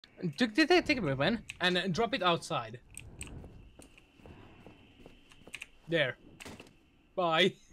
Take a weapon and drop it outside. There. Bye.